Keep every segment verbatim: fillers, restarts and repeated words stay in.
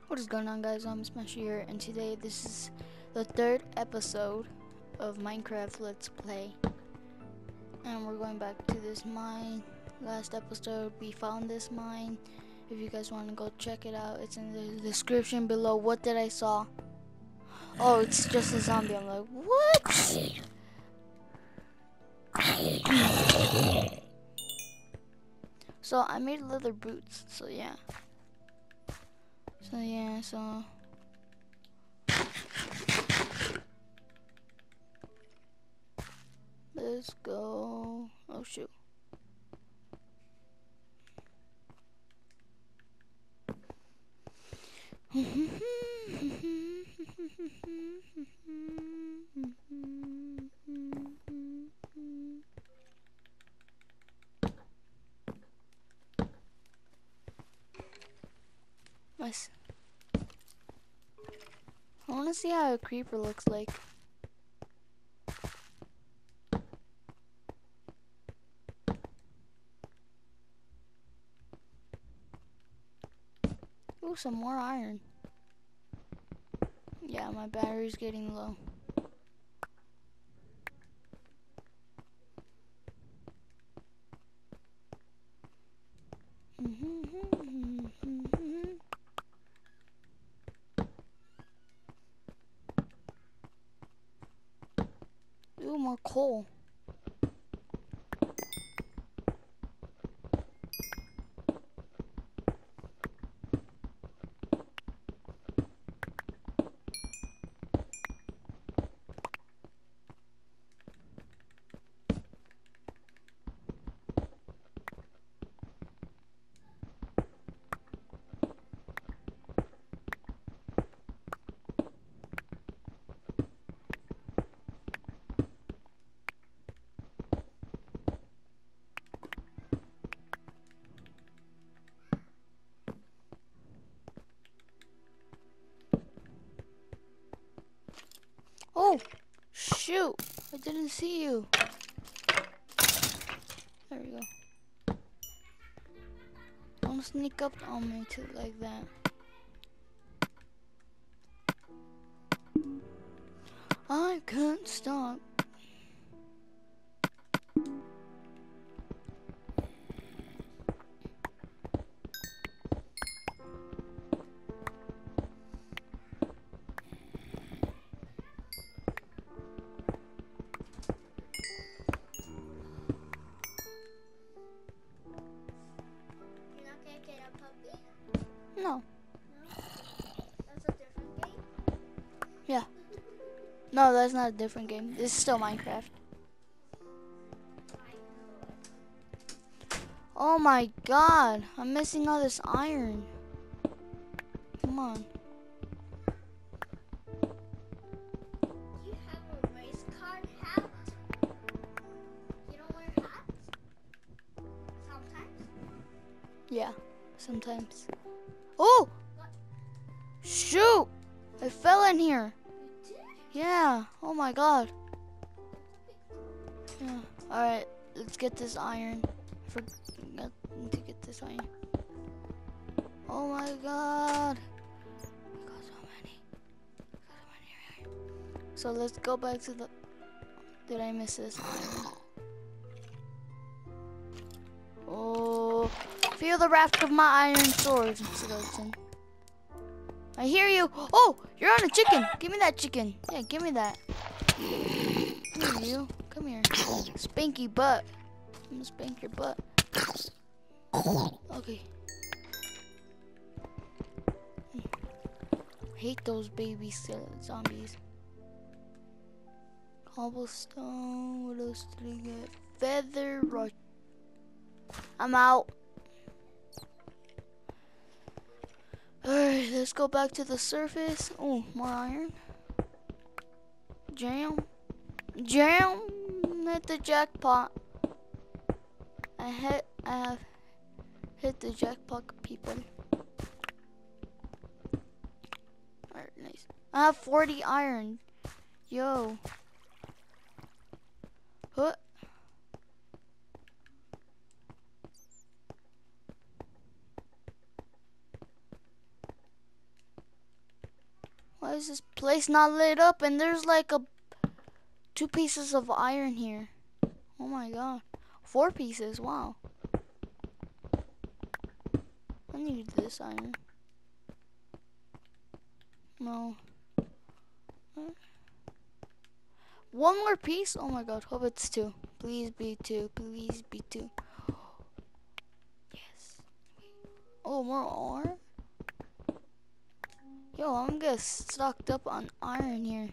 What is going on, guys? I'm Smash here, and today this is the third episode of Minecraft Let's Play. And we're going back to this mine. Last episode we found this mine. If you guys want to go check it out, it's in the description below. What did I saw? Oh, it's just a zombie. I'm like, what? So I made leather boots, so yeah. So yeah, so let's go. Oh shoot. Nice. I want to see how a creeper looks like. Ooh, some more iron. Yeah, my battery's getting low. Ooh, more coal. Oh, shoot. I didn't see you. There we go. Don't sneak up on me to like that. I can't stop. No. That's a different game? Yeah. No, that's not a different game. This is still Minecraft. Oh my god. I'm missing all this iron. Come on. You have a race car hat? You don't wear hats? Sometimes? Yeah, sometimes. Oh! What? Shoot! I fell in here. You did? Yeah. Oh my god. Yeah. Alright, let's get this iron. I forgot to get this iron. Oh my god. I got so many. I got so many iron. So let's go back to the... Did I miss this iron? Oh. Feel the wrath of my iron sword, Skeleton. I hear you. Oh, you're on a chicken. Give me that chicken. Yeah, give me that. Come here, you. Come here. Spanky butt. I'm gonna spank your butt. Okay. I hate those baby zombies. Cobblestone. What else did we get? Feather rush. I'm out. Alright, let's go back to the surface. Oh, more iron. Jam. Jam at the jackpot. I hit I have hit the jackpot, people. Alright, nice. I have forty iron. Yo. Huh? Why is this place not lit up? And there's like a two pieces of iron here. Oh my god. Four pieces, wow. I need this iron. No. One more piece? Oh my god, hope it's two. Please be two, please be two. Yes. Oh, more ore? Yo, I'm getting stocked up on iron here.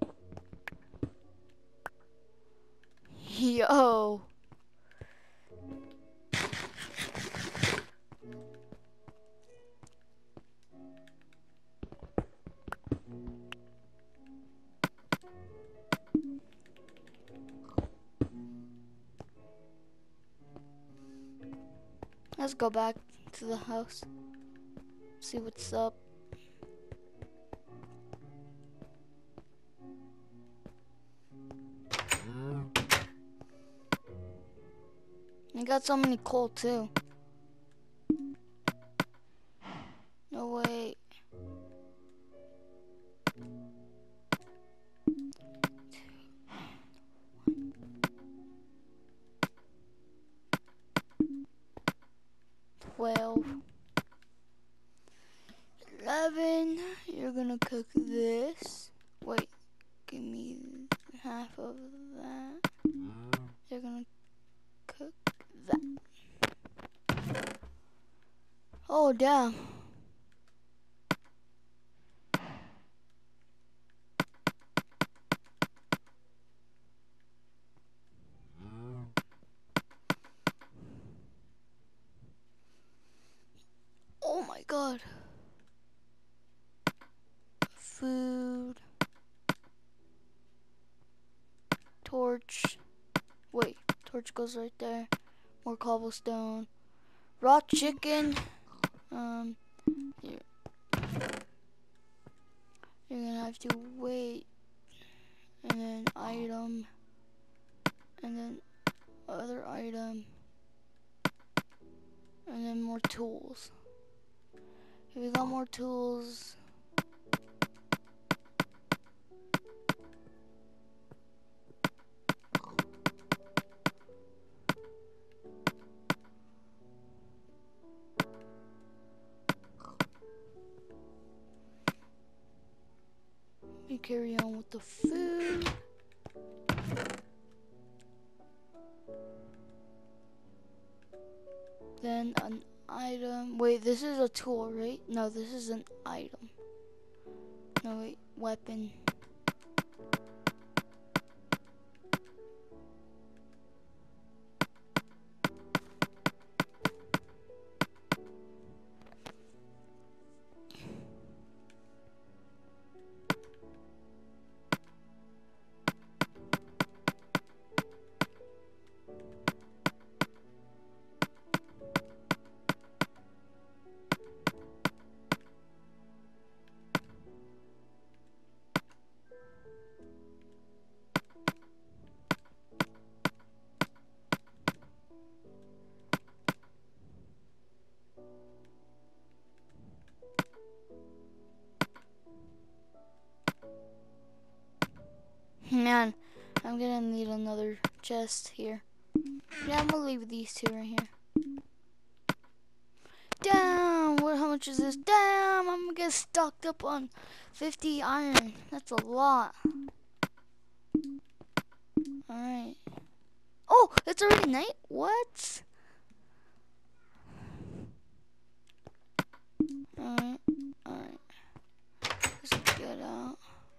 Yo. Let's go back to the house. See what's up. I got so many coal too. No way. Twelve. Eleven. You're gonna cook this. Wait. Give me half of that. You're gonna cook that. Oh, damn. Oh my god. Food. Torch. Wait, torch goes right there. More cobblestone. Raw chicken. Um, here. You're gonna have to wait. And then item. And then other item. And then more tools. If we got more tools. We carry on with the food. Then an item. Wait, this is a tool, right? No, this is an item. No, wait, weapon. Man, I'm gonna need another chest here. Yeah, I'm gonna leave these two right here. Damn, what, how much is this? Damn, I'm gonna get stocked up on fifty iron. That's a lot. Alright. Oh, it's already night? What? Alright, alright. Let's get out.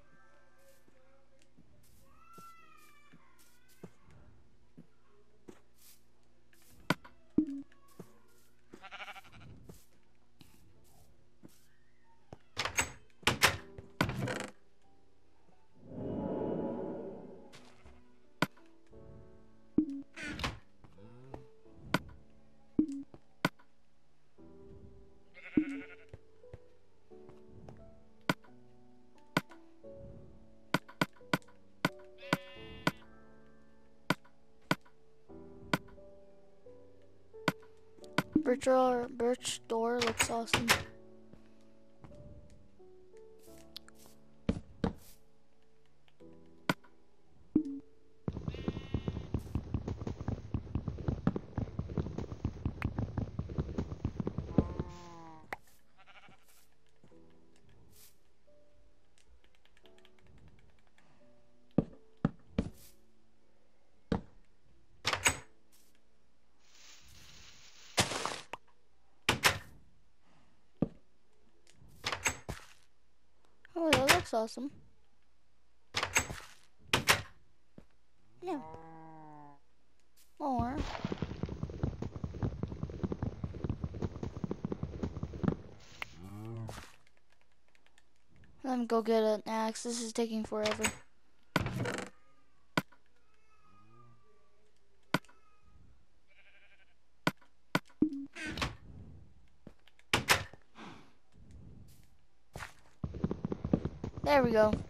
Birch door, birch door looks awesome. looks awesome. Yeah. More. Let me go get an axe. This is taking forever. There we go.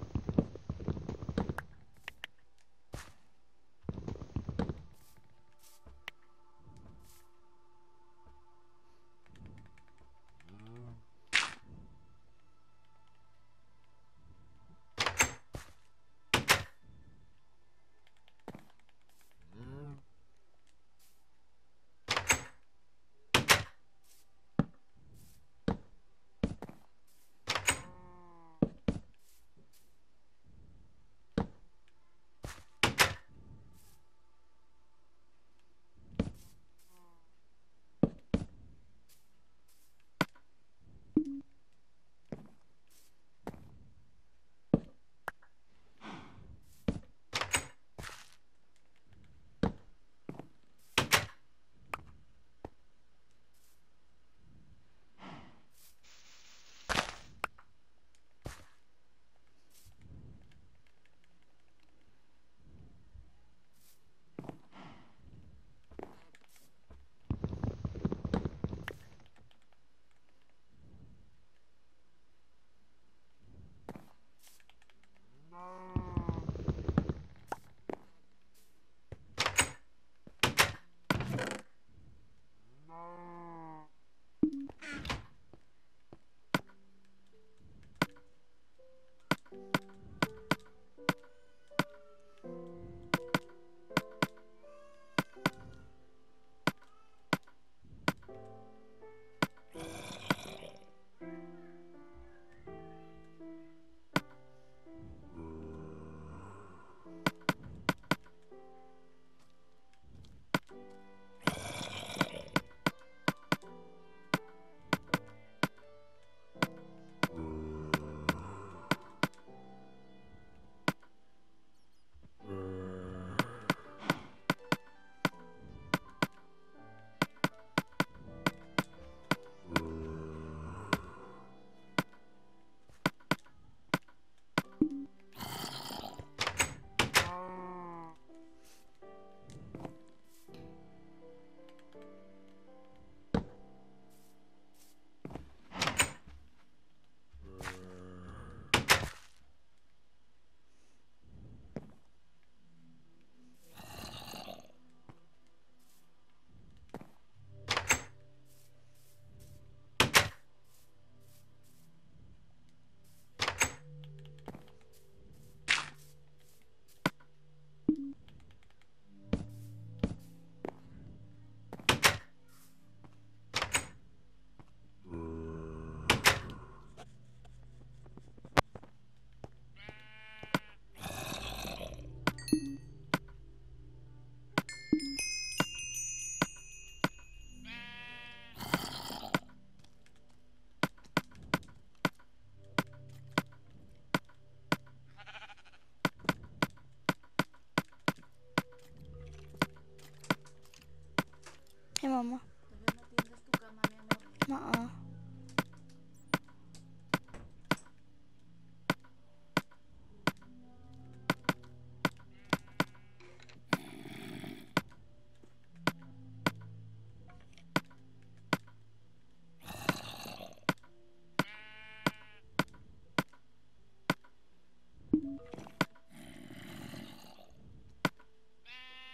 Hey, Mama. Todavía no tienes tu cama, mi amor. Uh-uh.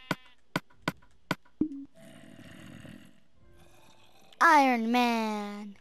Iron Man.